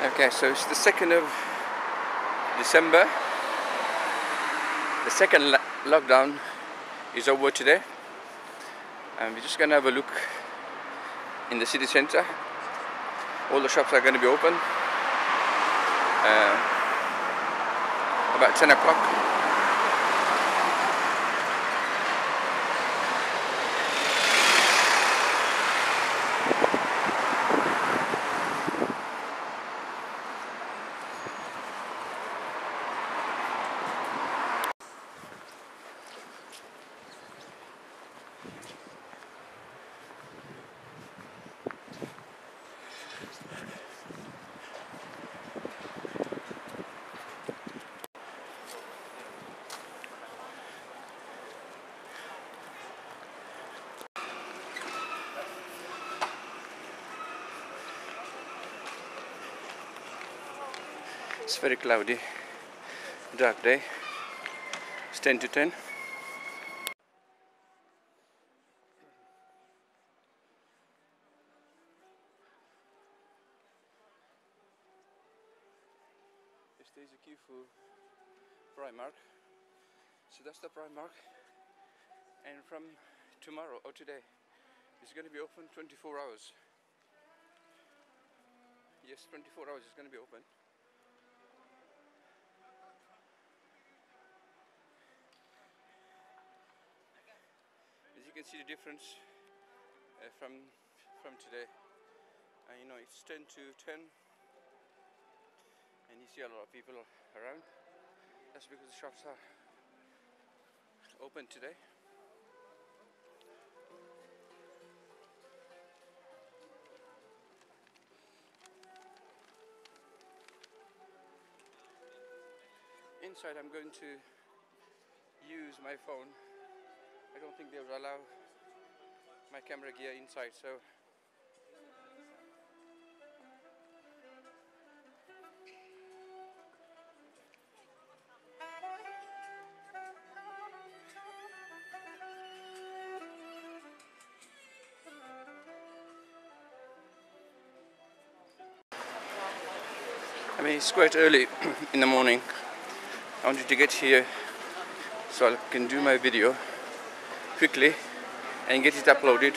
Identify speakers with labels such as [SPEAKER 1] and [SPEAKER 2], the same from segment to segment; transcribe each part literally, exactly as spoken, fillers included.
[SPEAKER 1] Okay, so it's the second of December. The second lo lockdown is over today, and we're just gonna have a look in the city centre. All the shops are going to be open uh, about ten o'clock. It's very cloudy, dark day. It's ten to ten. This is a queue for Primark. So that's the Primark. And from tomorrow or today, it's going to be open twenty-four hours. Yes, twenty-four hours is going to be open. As you can see the difference uh, from from today. Uh, you know, it's ten to ten, and you see a lot of people around. That's because the shops are open today. Inside, I'm going to use my phone. I don't think they will allow my camera gear inside, so I mean, it's quite early in the morning. I wanted to get here so I can do my video quickly and get it uploaded.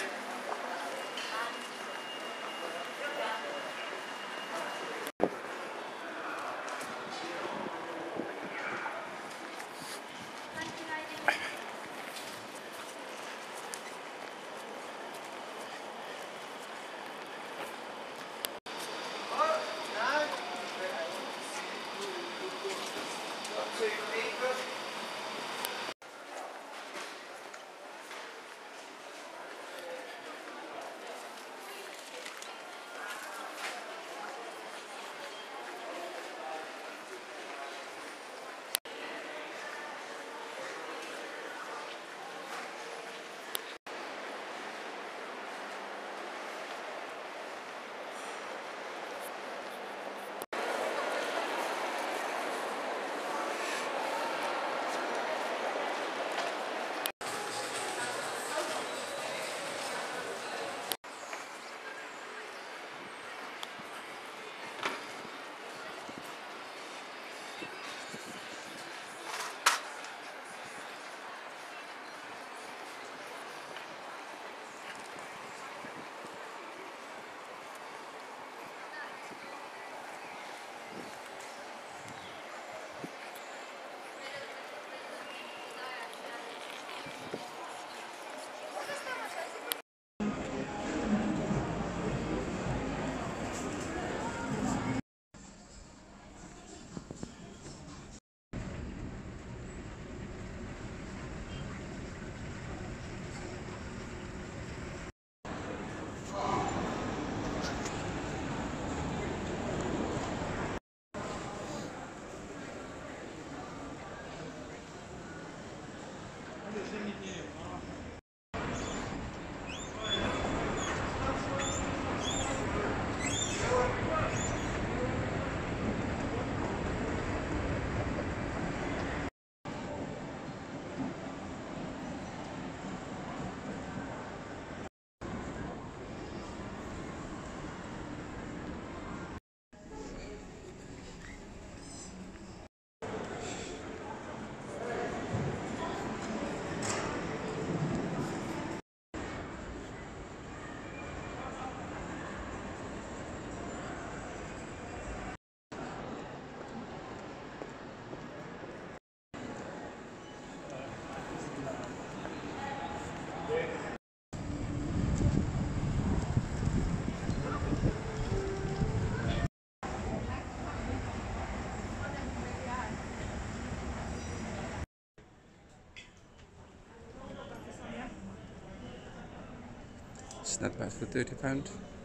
[SPEAKER 1] not bad for thirty pounds.